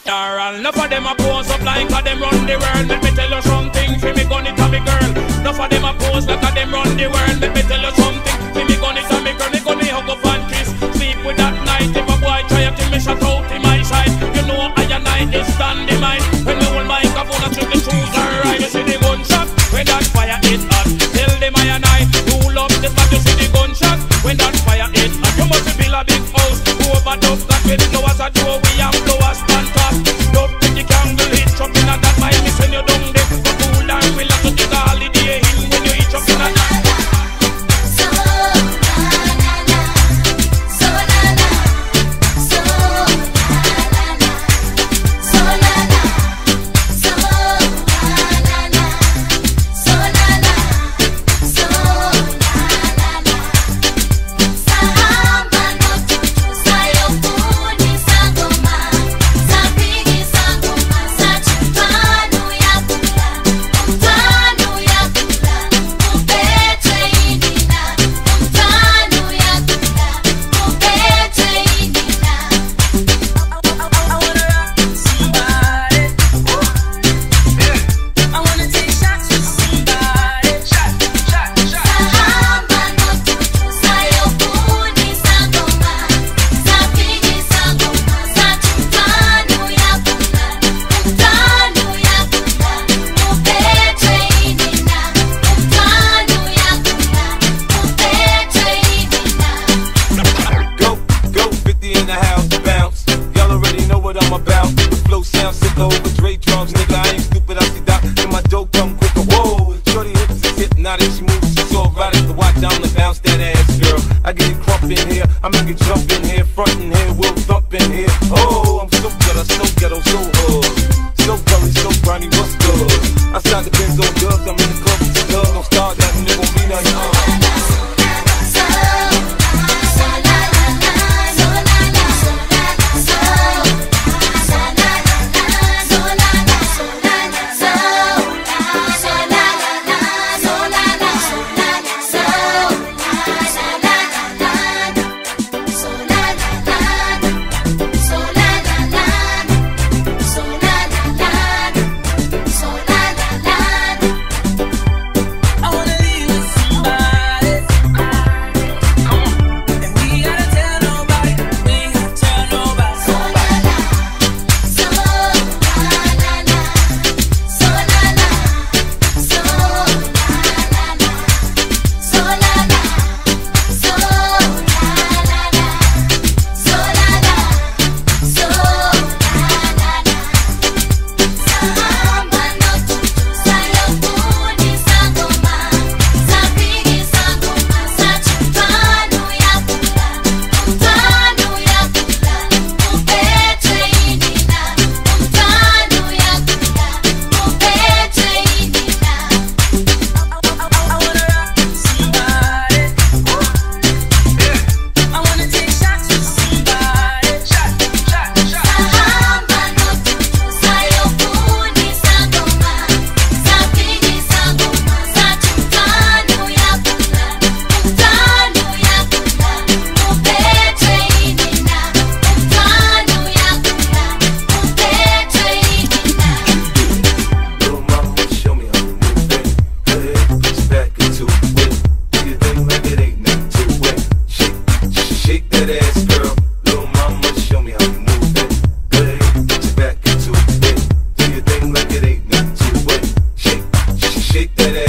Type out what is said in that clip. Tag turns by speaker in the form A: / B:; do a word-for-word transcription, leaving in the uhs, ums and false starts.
A: Daryl, enough of them a pose up like a them run the world. Let me tell you something, fi me gun it a me girl. Enough of them a pose like a them run the world. Let me tell you something, fi me gun it a me girl. Me gun me hug up and kiss, sleep with that night. If a boy try to kill me, shut out in my side. You know I and I is standing mine. When me hold my microphone and trick the shoes alright. You see the gunshot, when that fire is hot. Tell them I and I, who love this but you see the gunshot, when that fire is hot. You must build a big house, who overdub that with flowers a door. We have flowers on top. Don't think you can do it, chop in that mind. Miss when you down there, but cool down. We'll have to take a holiday hill when you eat up in that.
B: Shake that